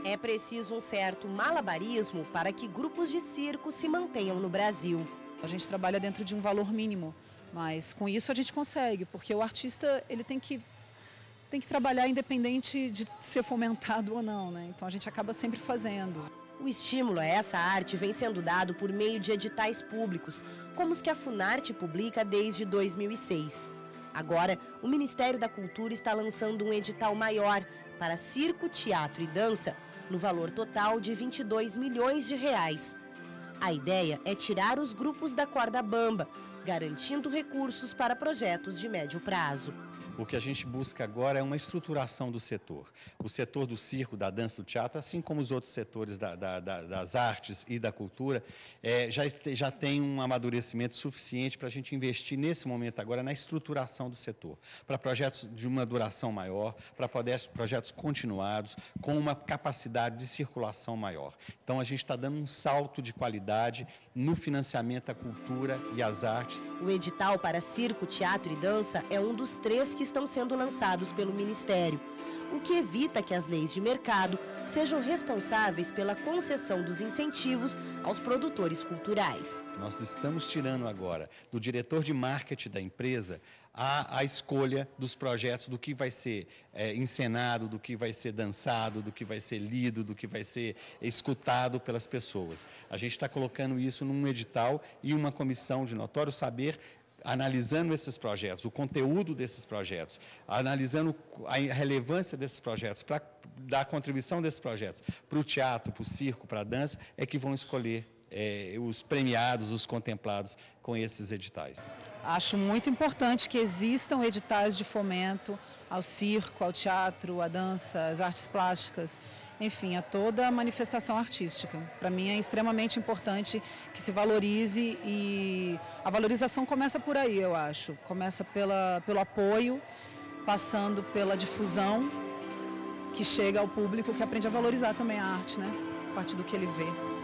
É preciso um certo malabarismo para que grupos de circo se mantenham no Brasil. A gente trabalha dentro de um valor mínimo, mas com isso a gente consegue, porque o artista ele tem que trabalhar independente de ser fomentado ou não, né? Então a gente acaba sempre fazendo. O estímulo a essa arte vem sendo dado por meio de editais públicos, como os que a Funarte publica desde 2006. Agora, o Ministério da Cultura está lançando um edital maior para circo, teatro e dança, no valor total de R$22 milhões. A ideia é tirar os grupos da corda bamba, garantindo recursos para projetos de médio prazo. O que a gente busca agora é uma estruturação do setor. O setor do circo, da dança, do teatro, assim como os outros setores das artes e da cultura, já tem um amadurecimento suficiente para a gente investir nesse momento agora na estruturação do setor, para projetos de uma duração maior, para projetos continuados, com uma capacidade de circulação maior. Então, a gente está dando um salto de qualidade no financiamento da cultura e as artes. O edital para circo, teatro e dança é um dos 3 que estão sendo lançados pelo Ministério, o que evita que as leis de mercado sejam responsáveis pela concessão dos incentivos aos produtores culturais. Nós estamos tirando agora do diretor de marketing da empresa a escolha dos projetos, do que vai ser encenado, do que vai ser dançado, do que vai ser lido, do que vai ser escutado pelas pessoas. A gente está colocando isso num edital e uma comissão de notório saber, analisando esses projetos, o conteúdo desses projetos, analisando a relevância desses projetos, para dar a contribuição desses projetos para o teatro, para o circo, para a dança, é que vão escolher os premiados, os contemplados com esses editais. Acho muito importante que existam editais de fomento ao circo, ao teatro, à dança, às artes plásticas, enfim, a toda a manifestação artística. Para mim é extremamente importante que se valorize, e a valorização começa por aí, eu acho. Começa pelo apoio, passando pela difusão, que chega ao público, que aprende a valorizar também a arte, né? A partir do que ele vê.